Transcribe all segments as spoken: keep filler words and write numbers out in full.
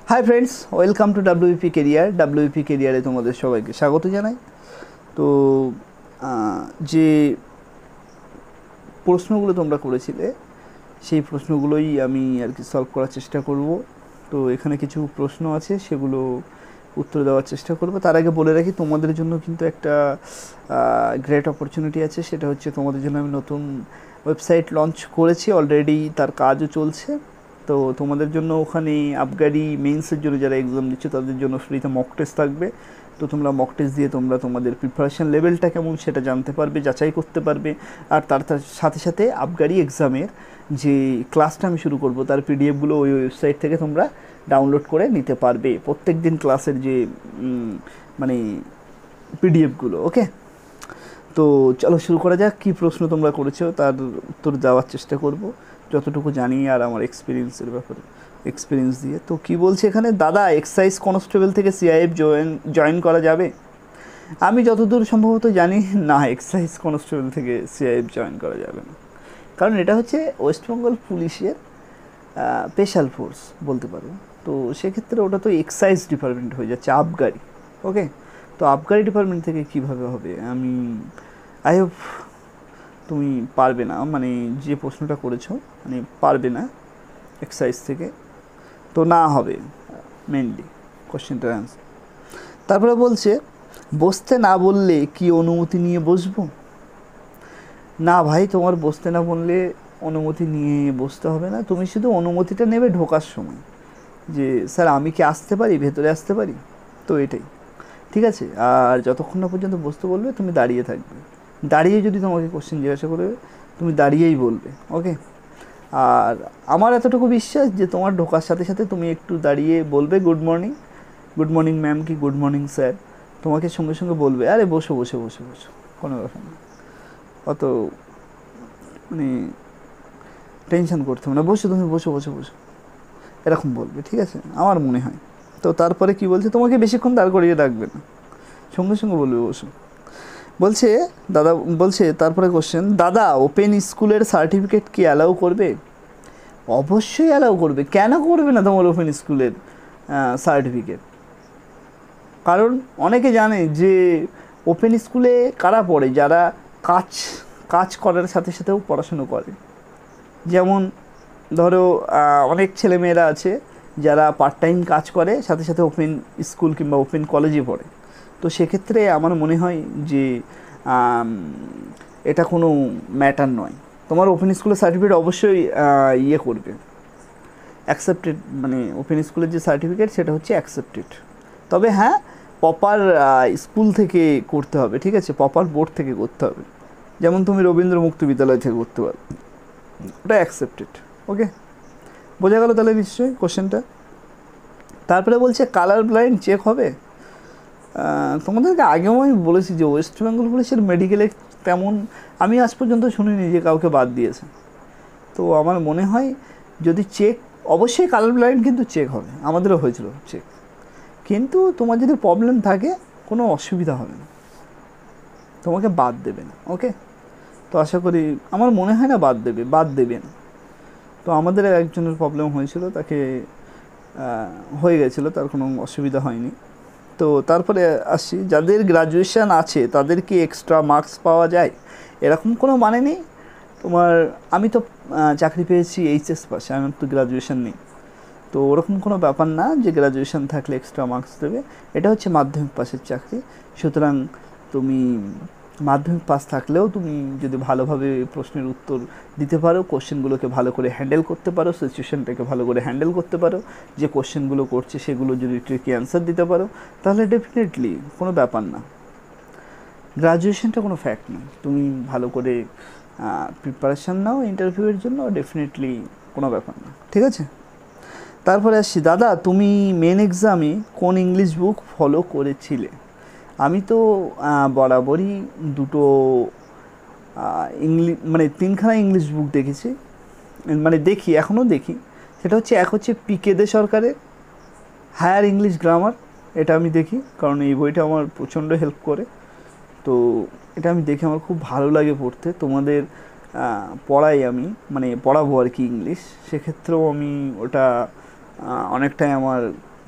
High friends, welcome to WP career. ডাব্লিউপি কেরিয়ারে তোমাদের সবাইকে স্বাগত জানাই। তো যে প্রশ্নগুলো তোমরা করেছিলে সেই প্রশ্নগুলোই আমি আর কি সলভ করার চেষ্টা করব। তো এখানে কিছু প্রশ্ন আছে, সেগুলো উত্তর দেওয়ার চেষ্টা করব। তার আগে বলে রাখি, তোমাদের জন্য কিন্তু একটা গ্রেট অপরচুনিটি আছে। সেটা হচ্ছে তোমাদের জন্য আমি নতুন ওয়েবসাইট লঞ্চ করেছি, অলরেডি তার কাজও চলছে। তো তোমাদের জন্য ওখানে আবগারি মেইনসের জন্য যারা এক্সাম দিচ্ছে তাদের জন্য ফ্রিতে মক টেস্ট থাকবে। তো তোমরা মক টেস্ট দিয়ে তোমরা তোমাদের প্রিপারেশান লেভেলটা কেমন সেটা জানতে পারবে, যাচাই করতে পারবে। আর তার সাথে সাথে আবগারি এক্সামের যে ক্লাসটা আমি শুরু করব তার পিডিএফগুলো ওই ওয়েবসাইট থেকে তোমরা ডাউনলোড করে নিতে পারবে, প্রত্যেক দিন ক্লাসের যে মানে পিডিএফগুলো। ওকে, তো চলো শুরু করা যাক। কী প্রশ্ন তোমরা করেছো তার উত্তর দেওয়ার চেষ্টা করব যতটুকু জানি আর আমার এক্সপিরিয়েন্সের ব্যাপারে এক্সপিরিয়েন্স দিয়ে। তো কি বলছে এখানে, দাদা এক্সাইজ কনস্টেবল থেকে সিআইএফ জয়েন জয়েন করা যাবে? আমি যতদূর সম্ভবত জানি না, এক্সাইজ কনস্টেবল থেকে সিআইএফ জয়েন করা যাবে না, কারণ এটা হচ্ছে ওয়েস্টবেঙ্গল পুলিশের স্পেশাল ফোর্স বলতে পারো। তো সেক্ষেত্রে ওটা তো এক্সাইজ ডিপার্টমেন্ট হয়ে যাচ্ছে, আবগারি। ওকে, তো আবগারি ডিপার্টমেন্ট থেকে কীভাবে হবে? আমি আই হোপ তুমি পারবে না, মানে যে প্রশ্নটা করেছো মানে পারবে না এক্সাইজ থেকে, তো না হবে মেনলি কোশ্চেনটার অ্যান্সার। তারপরে বলছে, বসতে না বললে কি অনুমতি নিয়ে বসবো? না ভাই, তোমার বসতে না বললে অনুমতি নিয়ে বসতে হবে না। তুমি শুধু অনুমতিটা নেবে ঢোকার সময়, যে স্যার আমি কি আসতে পারি, ভেতরে আসতে পারি, তো এটাই ঠিক আছে। আর যতক্ষণ না পর্যন্ত বসতে বলবে তুমি দাঁড়িয়ে থাকবে। দাঁড়িয়ে যদি তোমাকে কোশ্চেন জিজ্ঞাসা করবে তুমি দাঁড়িয়েই বলবে। ওকে, আর আমার এতটুকু বিশ্বাস যে তোমার ঢোকার সাথে সাথে তুমি একটু দাঁড়িয়ে বলবে good morning, good morning ma'am কি গুড মর্নিং স্যার। তোমাকে সঙ্গে সঙ্গে বলবে আরে বসো বসে বসে বসো, কোনো ব্যাপার না, অত মানে টেনশন করতে হবে না, বসো তুমি বসো বসো বসো, এরকম বলবে, ঠিক আছে আমার মনে হয়। তো তারপরে কি বলছে, তোমাকে বেশিক্ষণ দাঁড় করিয়ে রাখবে না, সঙ্গে সঙ্গে বলবে বসো। বলছে দাদা, বলছে তারপরে কোশ্চেন, দাদা ওপেন স্কুলের সার্টিফিকেট কি অ্যালাউ করবে? অবশ্যই অ্যালাউ করবে, কেন করবে না তোমার ওপেন স্কুলের সার্টিফিকেট? কারণ অনেকে জানে যে ওপেন স্কুলে কারা পড়ে, যারা কাজ কাজ করার সাথে সাথেও পড়াশুনো করে। যেমন ধরো অনেক ছেলেমেয়েরা আছে যারা পার্ট টাইম কাজ করে, সাথে সাথে ওপেন স্কুল কিংবা ওপেন কলেজে পড়ে। তো সেক্ষেত্রে আমার মনে হয় যে এটা কোনো ম্যাটার নয়, তোমার ওপেন স্কুলের সার্টিফিকেট অবশ্যই ইয়ে করবে, অ্যাকসেপ্টেড, মানে ওপেন স্কুলের যে সার্টিফিকেট সেটা হচ্ছে অ্যাকসেপ্টেড। তবে হ্যাঁ, প্রপার স্কুল থেকে করতে হবে, ঠিক আছে, প্রপার বোর্ড থেকে করতে হবে। যেমন তুমি রবীন্দ্র মুক্ত বিদ্যালয় থেকে করতে পারো, ওটা অ্যাকসেপ্টেড। ওকে, বোঝা গেল তাহলে নিশ্চয়ই কোশ্চেনটা। তারপরে বলছে কালার ব্লাইন্ড চেক হবে? তোমাদেরকে আগেও আমি বলেছি যে ওয়েস্ট বেঙ্গল পুলিশের মেডিকেলে তেমন আমি আজ পর্যন্ত শুনিনি যে কাউকে বাদ দিয়েছে। তো আমার মনে হয় যদি চেক, অবশ্যই কালার ব্লাইন্ড কিন্তু চেক হবে, আমাদেরও হয়েছিল চেক, কিন্তু তোমার যদি প্রবলেম থাকে কোনো অসুবিধা হবে না, তোমাকে বাদ দেবে না। ওকে, তো আশা করি, আমার মনে হয় না বাদ দেবে, বাদ দেবে না। তো আমাদের একজনের প্রবলেম হয়েছিল, তাকে হয়ে গেছিলো, তার কোনো অসুবিধা হয়নি। তো তারপরে আসি, যাদের গ্রাজুয়েশান আছে তাদের কি এক্সট্রা মার্কস পাওয়া যায়? এরকম কোনো মানে নেই। তোমার, আমি তো চাকরি পেয়েছি এইচএস পাশে, আমার তো গ্রাজুয়েশান নেই, তো ওরকম কোনো ব্যাপার না যে গ্রাজুয়েশান থাকলে এক্সট্রা মার্কস দেবে। এটা হচ্ছে মাধ্যমিক পাসের চাকরি, সুতরাং তুমি মাধ্যমিক পাস থাকলেও তুমি যদি ভালোভাবে প্রশ্নের উত্তর দিতে পারো, কোশ্চেনগুলোকে ভালো করে হ্যান্ডেল করতে পারো, সিচুয়েশানটাকে ভালো করে হ্যান্ডেল করতে পারো, যে কোশ্চেনগুলো করছে সেগুলো যদি ট্রিকি অ্যান্সার দিতে পারো, তাহলে ডেফিনেটলি কোনো ব্যাপার না। গ্রাজুয়েশনটা কোনো ফ্যাক্ট না, তুমি ভালো করে প্রিপারেশান নাও ইন্টারভিউয়ের জন্য, ডেফিনেটলি কোনো ব্যাপার না, ঠিক আছে। তারপরে আসছি, দাদা তুমি মেন এক্সামে কোন ইংলিশ বুক ফলো করেছিলে? আমি তো বরাবরই দুটো ইংলিশ মানে তিনখানা ইংলিশ বুক দেখেছি, মানে দেখি, এখনও দেখি। সেটা হচ্ছে, এক হচ্ছে পিকে দে সরকারের হায়ার ইংলিশ গ্রামার, এটা আমি দেখি, কারণ এই বইটা আমার প্রচণ্ড হেল্প করে। তো এটা আমি দেখে আমার খুব ভালো লাগে পড়তে। তোমাদের পড়াই আমি, মানে পড়াবো আর কি ইংলিশ, সেক্ষেত্রেও আমি ওটা অনেকটাই আমার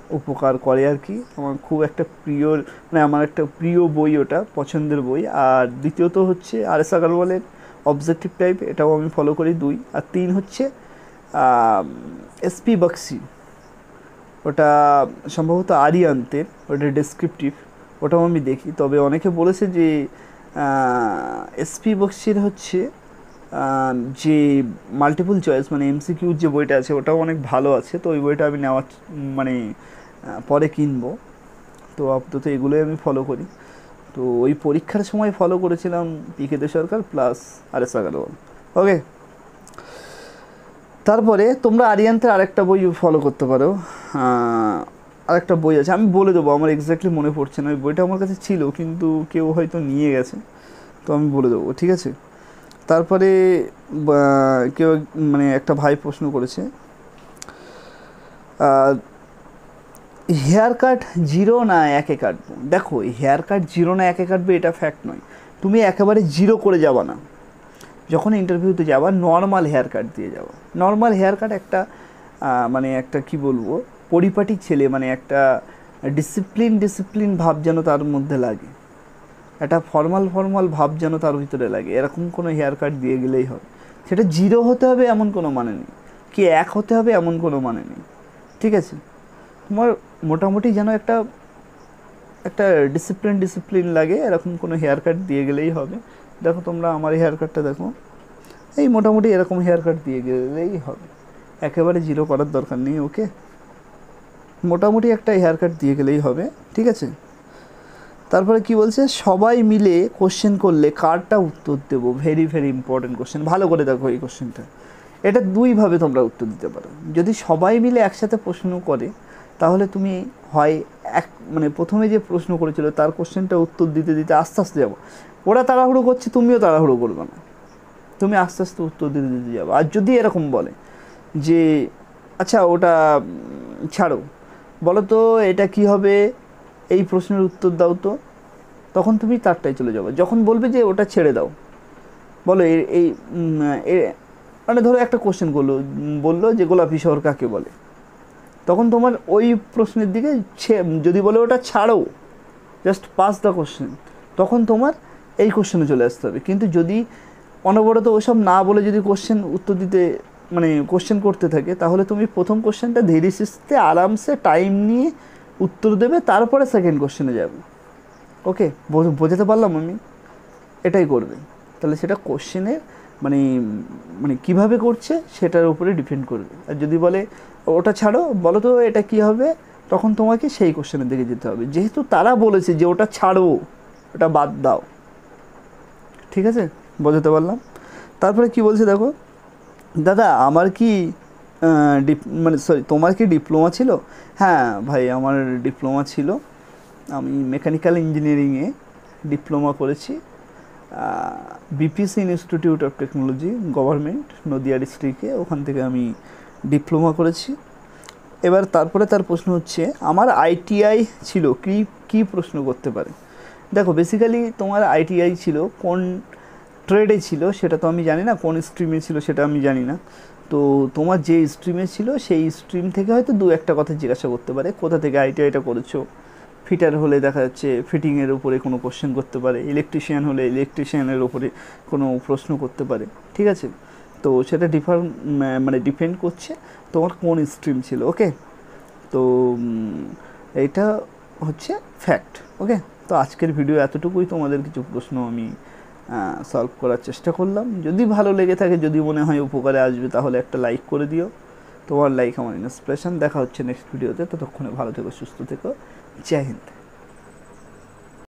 উপকার করে আর কি। আমার খুব একটা প্রিয়, মানে আমার একটা প্রিয় বই, ওটা পছন্দের বই। আর দ্বিতীয়ত হচ্ছে আর এস আগরওয়ালের অবজেক্টিভ টাইপ, এটাও আমি ফলো করি দুই। আর তিন হচ্ছে এস পি বক্সি, ওটা সম্ভবত আরিয়ান্তের, ওটা ডেসক্রিপটিভ, ওটাও আমি দেখি। তবে অনেকে বলেছে যে এস পি বক্সির হচ্ছে যে মাল্টিপল চয়েস মানে এমসিকিউর যে বইটা আছে ওটাও অনেক ভালো আছে। তো ওই বইটা আমি নেওয়ার মানে পরে কিনবো। তো আপাতত এগুলোই আমি ফলো করি। তো ওই পরীক্ষার সময় ফলো করেছিলাম P K De Sarkar plus R S Agarwal. Okay, তারপরে তোমরা আরিয়ান্তের আরেকটা বই ফলো করতে পারো। আরেকটা বই আছে, আমি বলে দেবো, আমার এক্স্যাক্টলি মনে পড়ছে না। ওই বইটা আমার কাছে ছিল কিন্তু কেউ হয়তো নিয়ে গেছে, তো আমি বলে দেবো, ঠিক আছে। তারপরে কেউ মানে একটা ভাই প্রশ্ন করেছে, হেয়ার কাট জিরো না একে কাটবো। দেখো, হেয়ার কাট জিরো না একে কাটবে এটা ফ্যাক্ট নয়। তুমি একেবারে জিরো করে যাবা না, যখন ইন্টারভিউতে যাবা নর্মাল হেয়ার কাট দিয়ে যাওয়া। নর্মাল হেয়ার কাট একটা মানে একটা কি বলবো, পরিপাটি ছেলে, মানে একটা ডিসিপ্লিন ডিসিপ্লিন ভাব যেন তার মধ্যে লাগে, একটা ফর্মাল ফর্মাল ভাব যেন তার ভিতরে লাগে, এরকম কোনো হেয়ার কাট দিয়ে গেলেই হবে। সেটা জিরো হতে হবে এমন কোনো মানে নেই, কি এক হতে হবে এমন কোনো মানে নেই, ঠিক আছে। তোমার মোটামুটি যেন একটা একটা ডিসিপ্লিন ডিসিপ্লিন লাগে, এরকম কোনো হেয়ার কাট দিয়ে গেলেই হবে। দেখো তোমরা আমার হেয়ার কাটটা দেখো, এই মোটামুটি এরকম হেয়ার কাট দিয়ে গেলেই হবে, একেবারে জিরো করার দরকার নেই। ওকে, মোটামুটি একটা হেয়ার কাট দিয়ে গেলেই হবে, ঠিক আছে। তারপরে কি বলছে, সবাই মিলে কোশ্চেন করলে কারটা উত্তর দেবো। ভেরি ভেরি ইম্পর্টেন্ট কোশ্চেন, ভালো করে দেখো এই কোশ্চেনটা। এটা দুইভাবে তোমরা উত্তর দিতে পারো। যদি সবাই মিলে একসাথে প্রশ্ন করে তাহলে তুমি হয় এক মানে প্রথমে যে প্রশ্ন করেছিল তার কোশ্চেনটা উত্তর দিতে দিতে আস্তে আস্তে যাবো। ওরা তাড়াহুড়ো করছে, তুমিও তাড়াহুড়ো করবে না, তুমি আস্তে আস্তে উত্তর দিতে দিতে যাবো। আর যদি এরকম বলে যে আচ্ছা ওটা ছাড়ো, বলো তো এটা কি হবে, এই প্রশ্নের উত্তর দাও তো, তখন তুমি তারটাই চলে যাবে। যখন বলবে যে ওটা ছেড়ে দাও, বলো এই মানে ধরো একটা কোশ্চেন করলো, বললো যে গোলাপি শহর কাকে বলে, তখন তোমার ওই প্রশ্নের দিকে যদি বলে ওটা ছাড়ো, জাস্ট পাস দ্য কোশ্চেন, তখন তোমার এই কোশ্চেনে চলে আসতে হবে। কিন্তু যদি অনবরত ওসব না বলে যদি কোশ্চেন উত্তর দিতে মানে কোশ্চেন করতে থাকে, তাহলে তুমি প্রথম কোশ্চেনটা ধীরে সুস্থে আরামসে টাইম নিয়ে উত্তর দেবে, তারপরে সেকেন্ড কোশ্চেনে যাবে। ওকে, বোঝাতে পারলাম আমি? এটাই করবে। তাহলে সেটা কোশ্চেনের মানে মানে কীভাবে করছে সেটার উপরে ডিপেন্ড করবে। আর যদি বলে ওটা ছাড়ো, বলো তো এটা কী হবে, তখন তোমাকে সেই কোশ্চেনের দিকে যেতে হবে, যেহেতু তারা বলেছে যে ওটা ছাড়ো, ওটা বাদ দাও, ঠিক আছে। বোঝাতে পারলাম? তারপরে কি বলছে দেখো, দাদা আমার কি মানে সরি তোমার কি ডিপ্লোমা ছিল? হ্যাঁ ভাই, আমার ডিপ্লোমা ছিল, আমি মেকানিক্যাল ইঞ্জিনিয়ারিংয়ে ডিপ্লোমা করেছি BPC institute of technology government Nadia ডিস্ট্রিক্টে, ওখান থেকে আমি ডিপ্লোমা করেছি। এবার তারপরে তার প্রশ্ন হচ্ছে আমার আইটিআই ছিল, কি কি প্রশ্ন করতে পারে। দেখো বেসিক্যালি তোমার আইটিআই ছিল কোন ট্রেডে ছিল সেটা তো আমি জানি না, কোন স্ট্রিমে ছিল সেটা আমি জানি না। তো তোমার যে স্ট্রিমে ছিল সেই স্ট্রিম থেকে হয়তো দু একটা কথা জিজ্ঞাসা করতে পারে, কোথা থেকে আইটিআইটা করেছো। ফিটার হলে দেখা যাচ্ছে ফিটিংয়ের উপরে কোনো কোশ্চেন করতে পারে, ইলেকট্রিশিয়ান হলে ইলেকট্রিশিয়ানের উপরে কোনো প্রশ্ন করতে পারে, ঠিক আছে। তো সেটা ডিফার মানে ডিপেন্ড করছে তোমার কোন স্ট্রিম ছিল। ওকে, তো এইটা হচ্ছে ফ্যাক্ট। ওকে, তো আজকের ভিডিও এতটুকুই, তোমাদের কিছু প্রশ্ন আমি সলভ করার চেষ্টা করলাম। যদি ভালো লেগে থাকে, যদি মনে হয় উপকারে আসবে, তাহলে একটা লাইক করে দিও। তোমার লাইক আমার ইন্সপিরেশন। দেখা হচ্ছে নেক্সট ভিডিওতে, ততক্ষণে ভালো থেকো, সুস্থ থেকো, জয় হিন্দ।